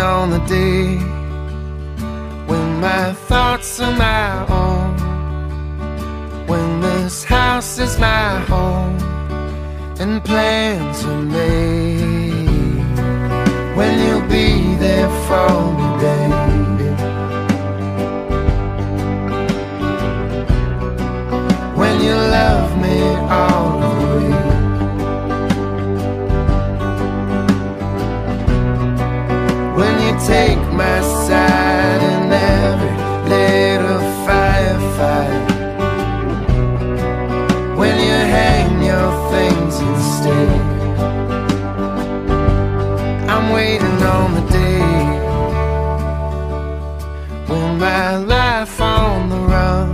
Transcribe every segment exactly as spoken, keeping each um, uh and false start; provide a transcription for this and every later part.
on the day when my thoughts are my own, when this house is my home and plans are made, when you'll be there for me, baby, when you love me all the way. Take my side in every little firefight, when you hang your things and stay. I'm waiting on the day when my life on the run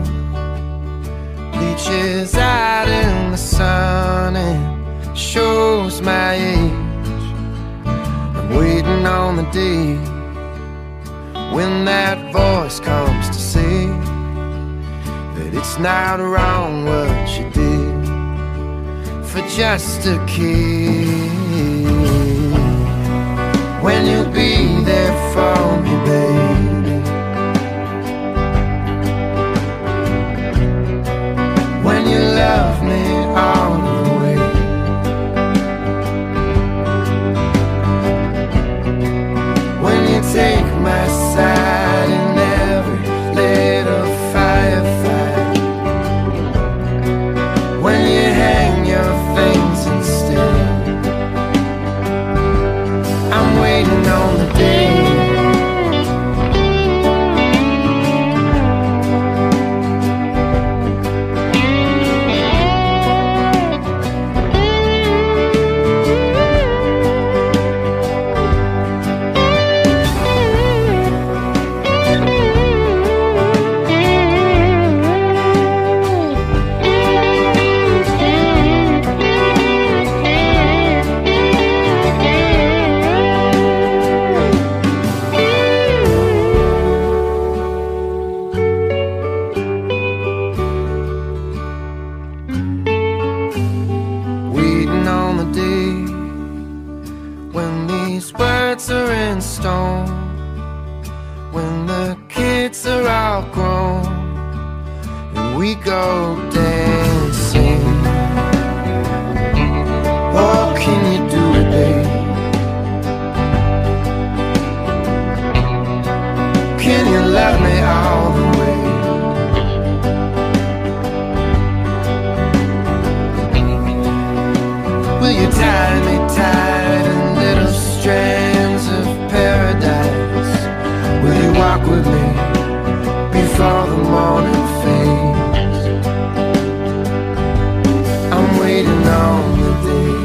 reaches out in the sun and shows my age. I'm waiting on the day when that voice comes to say that it's not wrong what you did for just a kid. When you'll be there for me, baby, when you love me all the way, when you take my side in every little firefight, when you hang your things and stay. I'm waiting on the day when these words are in stone, when the kids are all grown and we go dancing. Oh, can you do it, babe? Can you love me all the way? Will you tie me tight in little strands of paradise? Will you walk with me before the morning fades? I'm waiting on the day